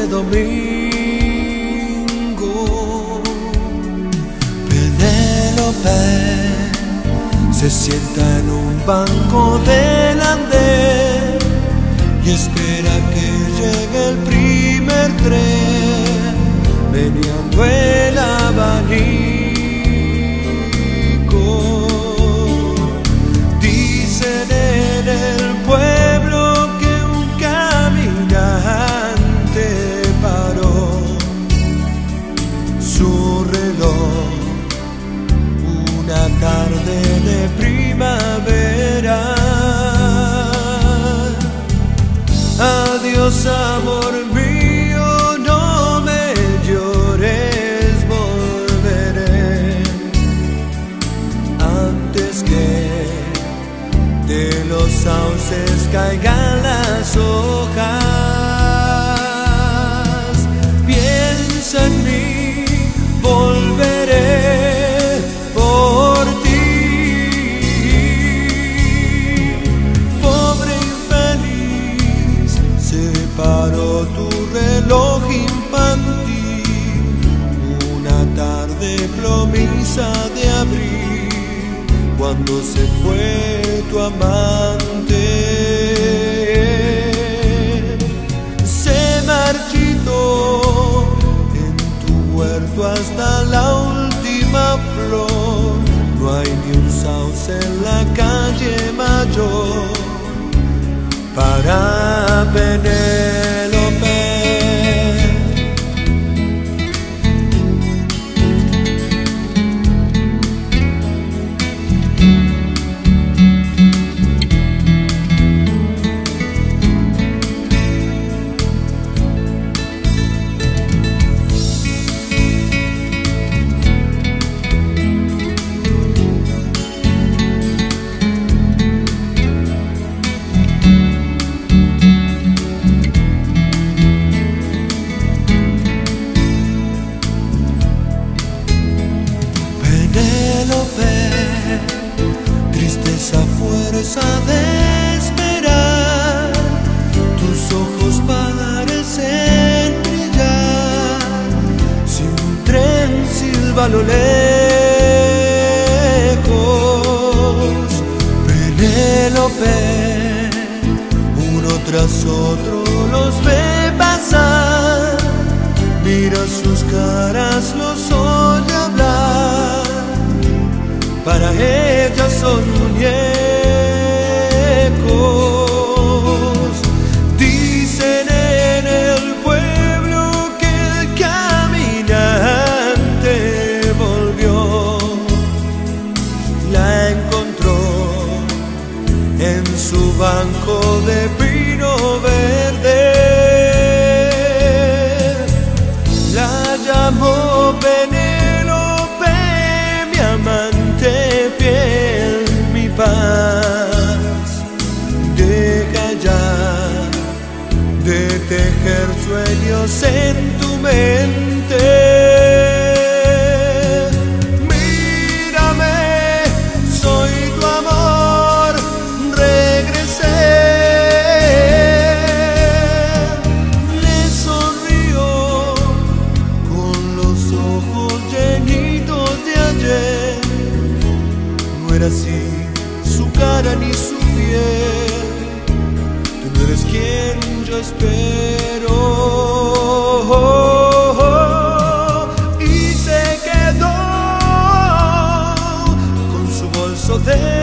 domingo. Penelope se sienta en un banco del andén y espera que llegue el primer tren, meneando el abanico. Dicen en el pueblo que un caminante paró su reloj una tarde de primavera. Adiós, amor mío, no me llores, volveré antes que de los sauces caigan las hojas. Piensa en mí, volveré por ti. Pobre infeliz, se paró tu reloj infantil una tarde plomiza de abril, cuando se fue tu amante. Se marchitó en tu huerto hasta la última flor. No hay ni un sauce en la calle mayor para Penelope. Tristeza, fuerza de esperar, tus ojos parecen brillar. Si un tren silba a lo lejos, Penelope, uno tras otro los ve pasar. Mira sus caras, los oye hablar. Para ella son muñecos. Dicen en el pueblo que el caminante volvió. La encontró en su banco de pino verde. La llamó Penelope, mi amante fiel, mi paz. Deja ya de tejer sueños en tu mente. Mírame, soy tu amor, regresé. Le sonrió con los ojos llenitos de ayer. No era así su cara ni su piel. Tú no eres quien yo espero. Y se quedó con su bolso de